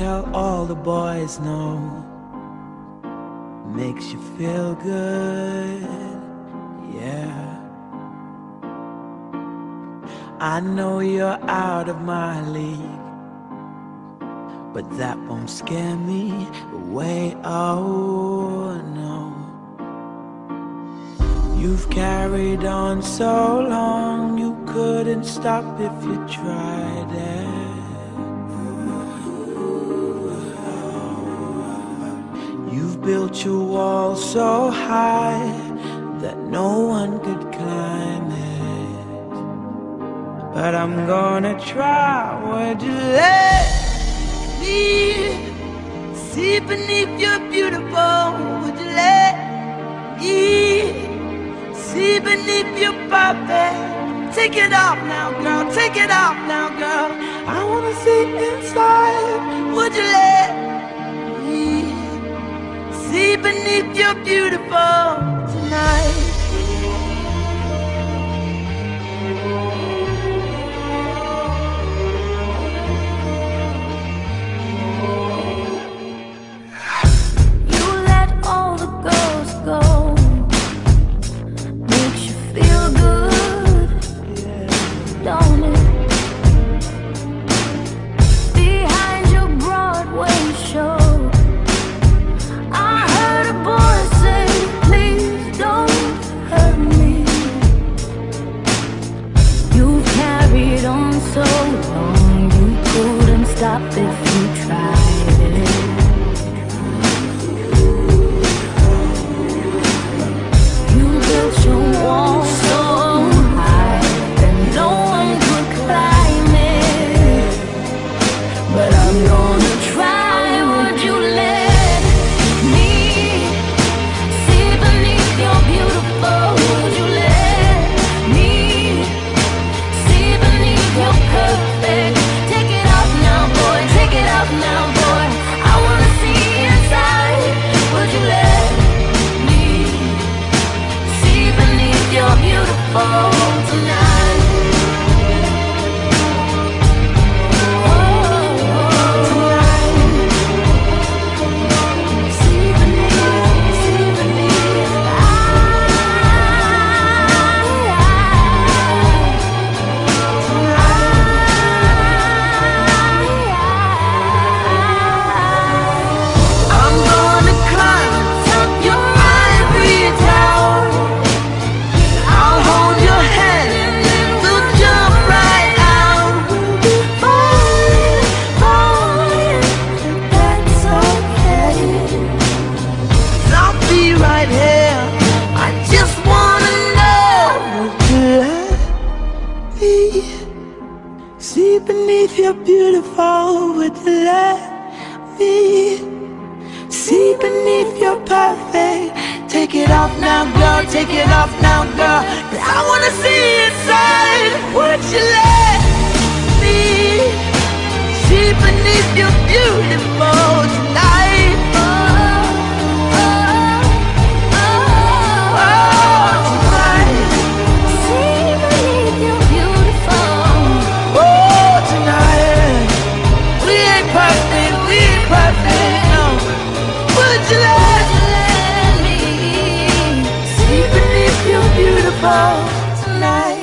tell all the boys no. Makes you feel good, yeah. I know you're out of my league, but that won't scare me away, oh no. You've carried on so long, you couldn't stop if you tried it. You've built your wall so high that no one could climb it. But I'm gonna try. Would you let me see beneath your beautiful? Would you let me see beneath your perfect? Take it off now, girl, take it off now, girl. I wanna see inside. Would you let me see beneath your beautiful tonight? Stop if you tried it. You built your wall so high that no one could climb it. But I'm gonna try. Would you let me see beneath your beautiful? Would you let me see beneath your perfect? Now, boy, I wanna see inside. Would you let me see beneath your beautiful tonight? See beneath your beautiful, would you let me see beneath your perfect? Take it off now, girl, take it off now, girl, 'cause I wanna see inside. Would you let me see beneath your beautiful tonight? Let me see beneath your beautiful tonight.